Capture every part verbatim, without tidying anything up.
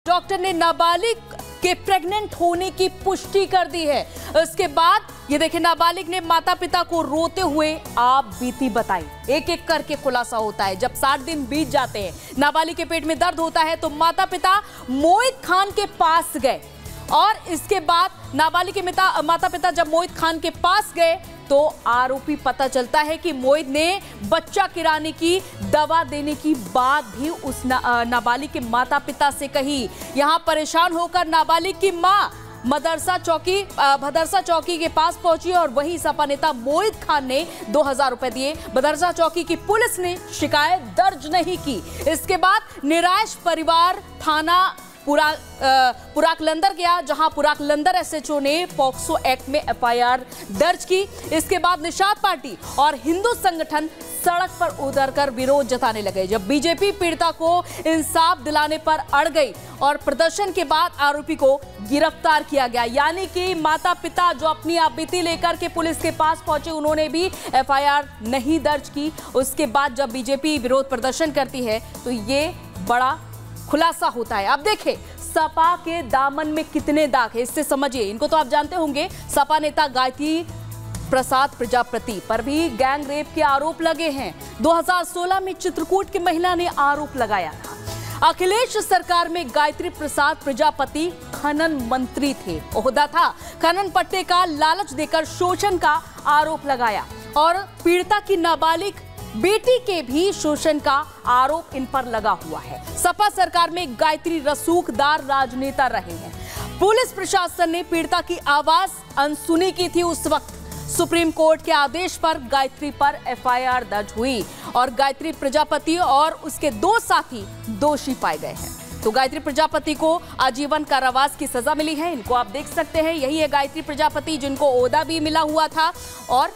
Doctor ने नाबालिग के प्रेग्नेंट होने की पुष्टि कर दी है। इसके बाद ये देखिए, नाबालिग ने माता पिता को रोते हुए आप बीती बताई। एक एक करके खुलासा होता है। जब साठ दिन बीत जाते हैं, नाबालिग के पेट में दर्द होता है तो माता पिता मोहित खान के पास गए और इसके बाद नाबालिग के मिता, माता पिता जब मोहित खान के पास गए तो आरोपी पता चलता है कि मोहित ने बच्चा गिराने की दवा देने की बात भी उस ना, नाबालिग के माता पिता से कही। यहां परेशान होकर नाबालिग की मां मदरसा चौकी भदरसा चौकी के पास पहुंची और वही सपा नेता मोहित खान ने दो हजार रुपए दिए। भदरसा चौकी की पुलिस ने शिकायत दर्ज नहीं की। इसके बाद निराश परिवार थाना पुरा पुराकलंदर गया, जहां पुराकलंदर एसएचओ ने पॉक्सो एक्ट में एफआईआर दर्ज की। इसके बाद निषाद पार्टी और हिंदू संगठन सड़क पर उतरकर विरोध जताने लगे। जब बीजेपी पीड़िता को इंसाफ दिलाने पर अड़ गई और प्रदर्शन के बाद आरोपी को गिरफ्तार किया गया। यानी कि माता पिता जो अपनी आपबीती लेकर के पुलिस के पास पहुंचे, उन्होंने भी एफआईआर नहीं दर्ज की। उसके बाद जब बीजेपी विरोध प्रदर्शन करती है तो ये बड़ा खुलासा होता है। अब देखें सपा के दामन में कितने दाग है, इससे समझिए। इनको तो आप जानते होंगे, सपा नेता गायत्री प्रसाद प्रजापति पर भी गैंग रेप के आरोप लगे हैं। दो हज़ार सोलह में चित्रकूट की महिला ने आरोप लगाया था। अखिलेश सरकार में गायत्री प्रसाद प्रजापति खनन मंत्री थे, ओहदा था। खनन पट्टे का लालच देकर शोषण का आरोप लगाया और पीड़िता की नाबालिग बेटी के भी शोषण का आरोप इन पर लगा हुआ है। सपा सरकार में गायत्री रसूखदार राजनेता रहे हैं। पुलिस प्रशासन ने पीड़िता की आवाज अनसुनी की थी। उस वक्त सुप्रीम कोर्ट के आदेश पर गायत्री पर एफआईआर दर्ज हुई और गायत्री प्रजापति और उसके दो साथी दोषी पाए गए हैं। तो गायत्री प्रजापति को आजीवन कारावास की सजा मिली है। इनको आप देख सकते हैं, यही है गायत्री प्रजापति जिनको ओहदा भी मिला हुआ था। और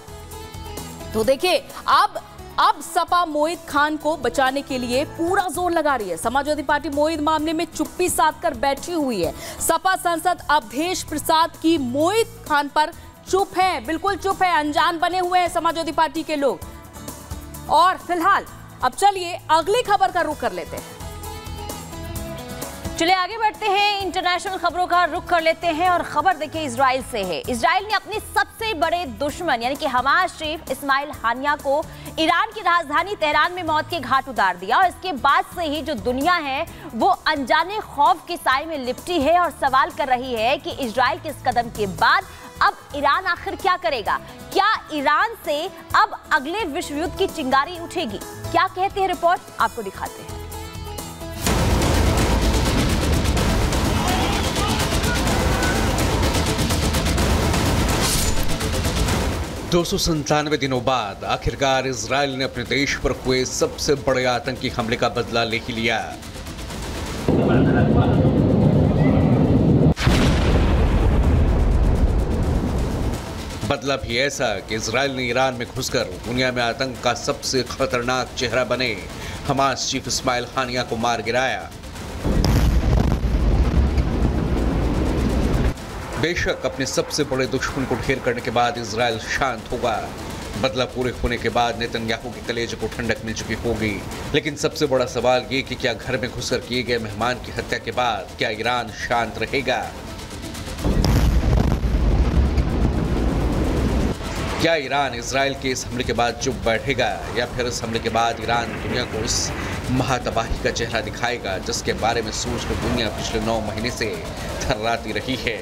तो देखिए, अब अब सपा मोहित खान को बचाने के लिए पूरा जोर लगा रही है। समाजवादी पार्टी मोहित मामले में चुप्पी साध कर बैठी हुई है। सपा सांसद अवधेश प्रसाद की मोहित खान पर चुप है, बिल्कुल चुप है, अनजान बने हुए हैं समाजवादी पार्टी के लोग। और फिलहाल अब चलिए अगली खबर का रुख कर लेते हैं। चलिए आगे बढ़ते हैं, इंटरनेशनल खबरों का रुख कर लेते हैं और खबर देखिए इजराइल से है। इजराइल ने अपने सबसे बड़े दुश्मन यानी कि हमास चीफ इस्माइल हानिया को ईरान की राजधानी तेहरान में मौत के घाट उतार दिया और इसके बाद से ही जो दुनिया है वो अनजाने खौफ के साए में लिपटी है और सवाल कर रही है कि इजराइल के इस कदम के बाद अब ईरान आखिर क्या करेगा। क्या ईरान से अब अगले विश्व युद्ध की चिंगारी उठेगी? क्या कहते हैं रिपोर्ट, आपको दिखाते हैं। दो सौ संतानवे दिनों बाद आखिरकार इजराइल ने अपने देश पर हुए सबसे बड़े आतंकी हमले का बदला ले ही लिया। बदला भी ऐसा कि इजराइल ने ईरान में घुसकर दुनिया में आतंक का सबसे खतरनाक चेहरा बने हमास चीफ इस्माइल हानिया को मार गिराया। बेशक अपने सबसे बड़े दुश्मन को ढेर करने के बाद इजराइल शांत होगा, बदला पूरे होने के बाद नेतन्याहू के कलेजे को ठंडक मिल चुकी होगी। लेकिन सबसे बड़ा सवाल ये कि क्या घर में घुसकर किए गए मेहमान की हत्या के बाद क्या ईरान शांत रहेगा? क्या ईरान इजराइल के इस हमले के बाद चुप बैठेगा या फिर इस हमले के बाद ईरान दुनिया को उस महातबाही का चेहरा दिखाएगा जिसके बारे में सोचकर दुनिया पिछले नौ महीने से थर्राती रही है?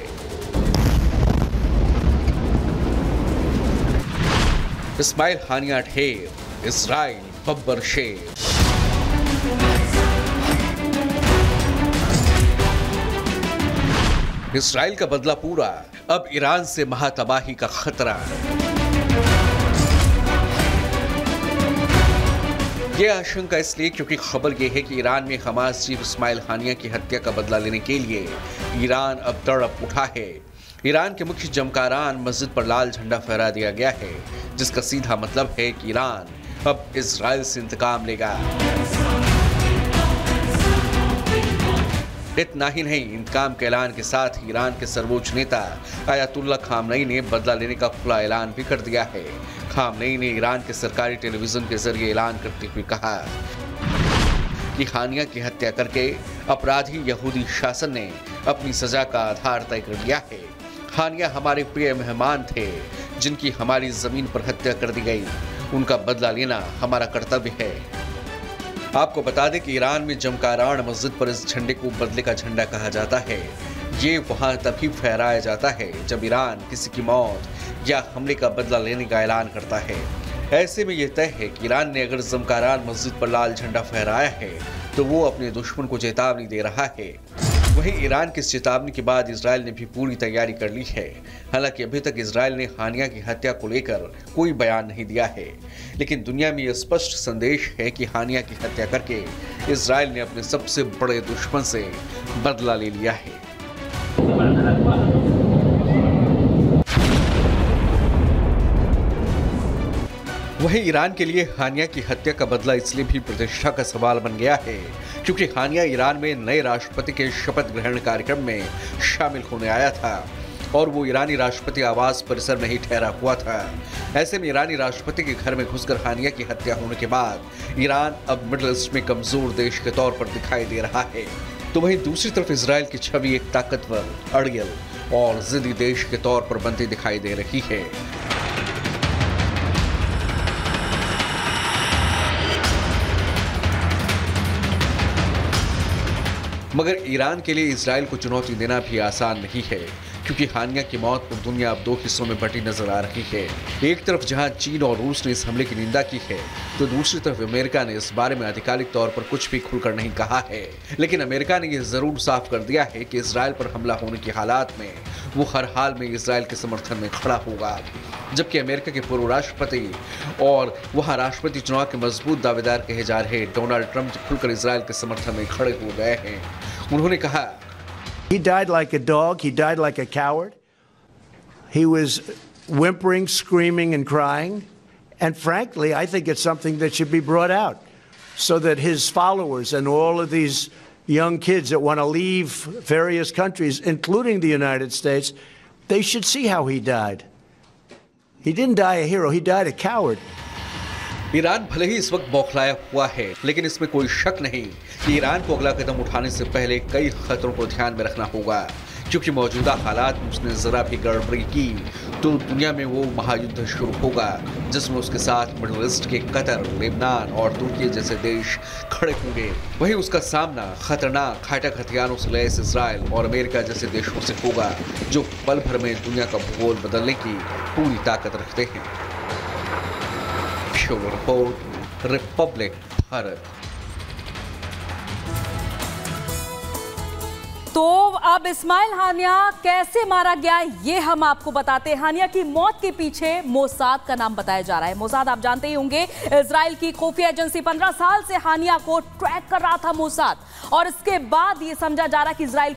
इस्माइल हानिया ढेर, इजराइल बब्बर शेर। इजराइल का बदला पूरा, अब ईरान से महातबाही का खतरा। यह आशंका इसलिए क्योंकि खबर यह है कि ईरान में हमास चीफ इस्माइल हानिया की हत्या का बदला लेने के लिए ईरान अब तड़प उठा है। ईरान के मुख्य जमकारान मस्जिद पर लाल झंडा फहरा दिया गया है, जिसका सीधा मतलब है कि ईरान अब इजराइल से इंतकाम लेगा। इतना ही नहीं, इंतकाम के ऐलान के साथ ही ईरान के सर्वोच्च नेता आयतुल्लाह खामनई ने बदला लेने का खुला ऐलान भी कर दिया है। खामनई ने ईरान के सरकारी टेलीविजन के जरिए ऐलान करते हुए कहा, कि हानिया की हत्या करके अपराधी यहूदी शासन ने अपनी सजा का आधार तय कर लिया है। हानिया हमारे प्रिय मेहमान थे जिनकी हमारी जमीन पर हत्या कर दी गई। उनका बदला लेना हमारा कर्तव्य है। आपको बता दें कि ईरान में जमकारान मस्जिद पर इस झंडे को बदले का झंडा कहा जाता है। ये वहां तभी फहराया जाता है जब ईरान किसी की मौत या हमले का बदला लेने का ऐलान करता है। ऐसे में यह तय है कि ईरान ने अगर जमकारान मस्जिद पर लाल झंडा फहराया है तो वो अपने दुश्मन को चेतावनी दे रहा है। वहीं ईरान की इस चेतावनी के बाद इजराइल ने भी पूरी तैयारी कर ली है। हालांकि अभी तक इजराइल ने हानिया की हत्या को लेकर कोई बयान नहीं दिया है, लेकिन दुनिया में यह स्पष्ट संदेश है कि हानिया की हत्या करके इजराइल ने अपने सबसे बड़े दुश्मन से बदला ले लिया है। वहीं ईरान के लिए हानिया की हत्या का बदला इसलिए भी प्रतिष्ठा का सवाल बन गया है क्योंकि हानिया ईरान में नए राष्ट्रपति के शपथ ग्रहण कार्यक्रम में शामिल होने आया था और वो ईरानी राष्ट्रपति आवास परिसर में ही ठहरा हुआ था। ऐसे में ईरानी राष्ट्रपति के घर में घुसकर हानिया की हत्या होने के बाद ईरान अब मिडिल ईस्ट में कमजोर देश के तौर पर दिखाई दे रहा है। तो वहीं दूसरी तरफ इजराइल की छवि एक ताकतवर, अड़ियल और जिद्दी देश के तौर पर बनती दिखाई दे रही है। मगर ईरान के लिए इजराइल को चुनौती देना भी आसान नहीं है क्योंकि हानिया की मौत पर दुनिया अब दो हिस्सों में बंटी नजर आ रही है। एक तरफ जहां चीन और रूस ने इस हमले की निंदा की है तो दूसरी तरफ अमेरिका ने इस बारे में आधिकारिक तौर पर कुछ भी खुलकर नहीं कहा है। लेकिन अमेरिका ने यह जरूर साफ कर दिया है कि इजराइल पर हमला होने की हालात में वो हर हाल में इजराइल के समर्थन में खड़ा होगा। जबकि अमेरिका के पूर्व राष्ट्रपति और वहां राष्ट्रपति चुनाव के मजबूत दावेदार कहे जा रहे डोनाल्ड ट्रंप खुलकर इजराइल के समर्थन में खड़े हो गए हैं। उन्होंने कहा, He died like a dog. He died like a coward. He was whimpering, screaming, and crying. And frankly, I think it's something that should be brought out so that his followers and all of these young kids that want to leave various countries, including the United States, they should see how he died. He didn't die a hero. He died a coward. Iran भले ही इस वक्त बौखलाया हुआ है, लेकिन इसमें कोई शक नहीं कि ईरान को अगला कदम उठाने से पहले कई खतरों को ध्यान में रखना होगा क्योंकि मौजूदा हालात में उसने जरा भी गड़बड़ी की तो दुनिया में वो महायुद्ध शुरू होगा जिसमें उसके साथ मिडिल ईस्ट के कतर, लेबनान और तुर्की जैसे देश खड़े होंगे। वहीं उसका सामना खतरनाक हाईटेक हथियारों से लैस इजराइल और अमेरिका जैसे देशों से होगा जो पल भर में दुनिया का भूगोल बदलने की पूरी ताकत रखते हैं। Bureau report, Republic Bharat. तो अब इस्माइल हानिया कैसे मारा गया ये हम आपको बताते हैं। हानिया की मौत के पीछे मोसाद का नाम बताया जा रहा है। मोसाद आप जानते ही होंगे, इजराइल की खुफिया एजेंसी पंद्रह साल से हानिया को ट्रैक कर रहा था मोसाद, और इसके बाद ये समझा जा रहा है कि इजराइल